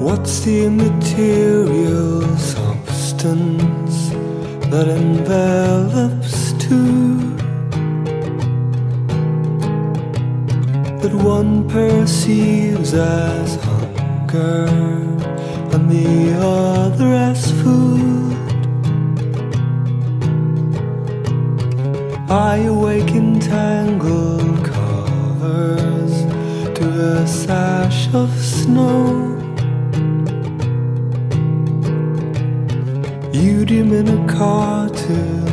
What's the immaterial substance that envelops two, that one perceives as hunger and the other as food? I awake in tangled covers to a sash of snow. You dim in a cartoon